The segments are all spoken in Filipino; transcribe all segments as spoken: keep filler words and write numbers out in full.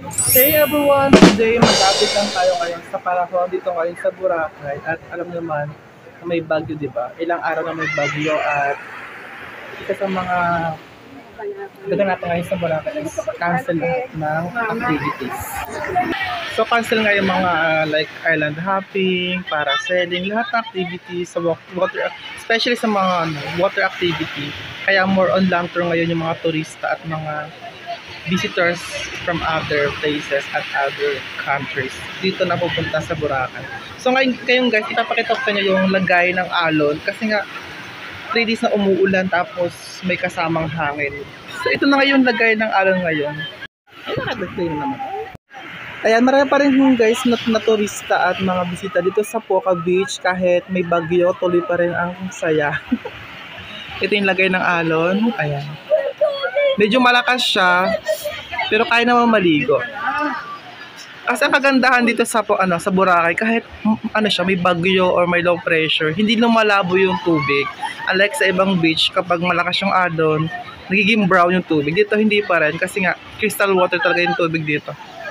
Hey everyone! Today mag-update lang tayo ngayon sa panahon dito ngayon sa Boracay. At alam naman na may bagyo, di ba? Ilang araw na may bagyo at isa sa mga ganda natin ngayon sa Boracay is cancel lahat ng activities. So cancel nga yung mga uh, like island hopping, parasailing, lahat ng activities sa water, especially sa mga ano, water activity. Kaya more on lang tour ngayon yung mga turista at mga visitors from other places at other countries dito na pupunta sa Boracay. So ngayon kayong guys, ipapakita ko sa inyo yung lagay ng alon kasi nga three days na umuulan tapos may kasamang hangin. So ito na ngayon lagay ng alon ngayon. Ay, nakadagday na naman. Ayan, marami pa rin yung guys na, na turista at mga bisita dito sa Poca Beach kahit may bagyo, tuloy pa rin ang saya. Ito yung lagay ng alon. Ayan. Medyo malakas siya, pero kaya naman maligo. Kasi ang kagandahan dito sa ano sa Boracay, kahit ano siya, may bagyo or may low pressure, hindi lumalabo yung tubig. Unlike sa ibang beach, kapag malakas yung alon, nagiging brown yung tubig. Dito hindi pa rin, kasi nga crystal water talaga yung tubig dito.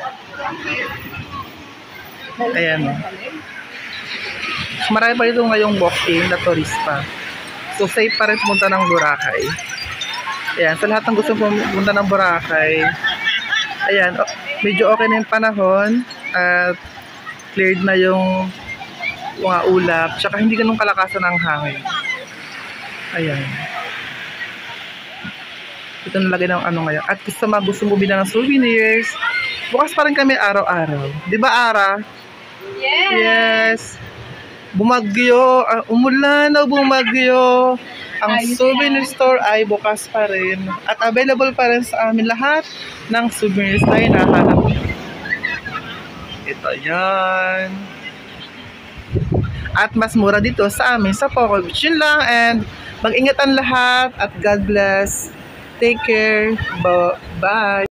Ayan. Marami pa dito ngayong walk-in na turista. So safe pa rin pumunta ng Boracay. Ayan, sa lahat ng gusto pumunta ng Boracay, ayan, medyo okay na yung panahon at cleared na yung mga ulap, tsaka hindi ganun kalakasan ng hangin. Ayan. Ito nalagay ng ano ngayon. At gusto mga gusto mo bina ng souvenirs, bukas pa rin kami araw-araw. Di ba, Ara? Yes! Yes! Bumagyo, uh, umulan o bumagyo. Ang souvenir store ay bukas pa rin at available pa rin sa amin lahat ng souvenirs na hinahanap. Ito yan. At mas mura dito sa amin sa Poca Beach. Yun lang, and mag-ingatan lahat at God bless. Take care. Bye.